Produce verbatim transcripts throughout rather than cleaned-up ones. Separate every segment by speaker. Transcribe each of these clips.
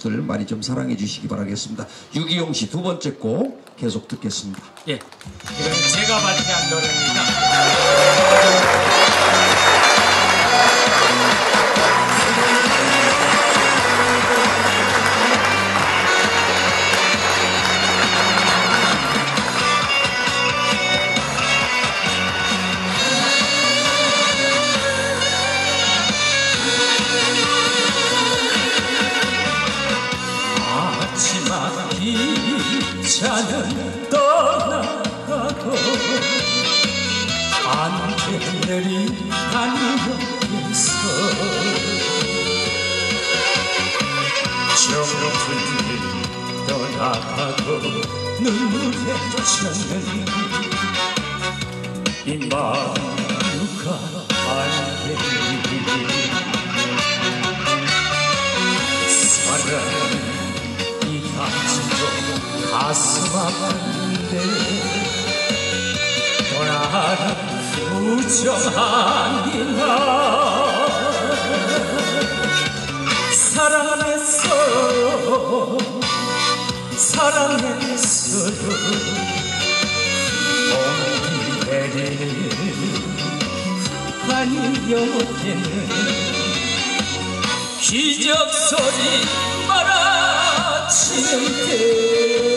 Speaker 1: 곡들 많이 좀 사랑해 주시기 바라겠습니다. 유기용 씨 두 번째 곡 계속 듣겠습니다.
Speaker 2: 예, 이건 제가 발표한 노래입니다. 기차는 떠나가고 안개들이 달려있어 정든이 떠나가고 눈물에 젖는 이 마음 누가 알겠니 사랑 가슴 아픈데 떠나는 무정한 이날 사랑했어요 사랑했어요 봄이 내리는 아니었겠네 기적 소리 말아치는 때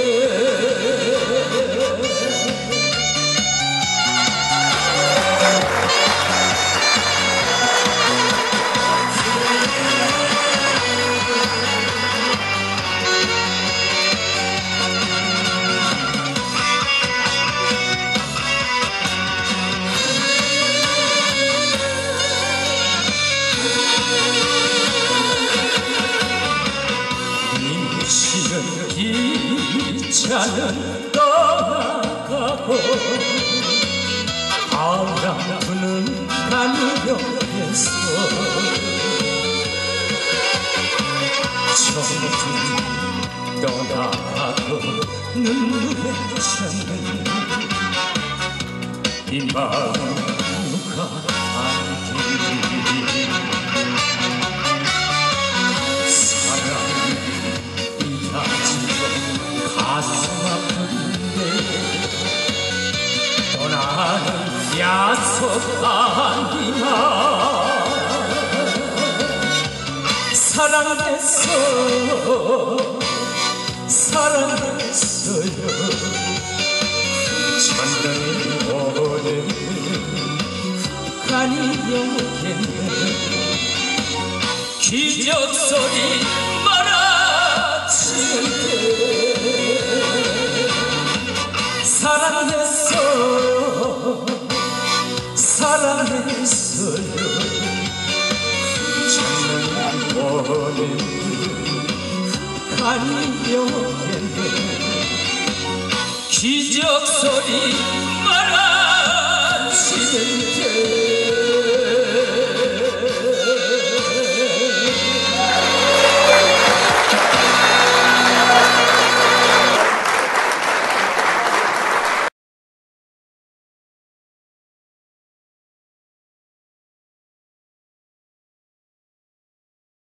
Speaker 2: 기차는 떠나가고 바람 부는 간격에서 정든 떠나가고 눈물에 젖는 이 마음 누가 알겠니 가슴 아픈데 떠나는 야속한 이날 사랑했어 사랑했어요 천년이 오래 가니었겠네 기적 소리 말아치는 때 사랑했어 사랑했어요 천년 오래 가니었겠네 기적 소리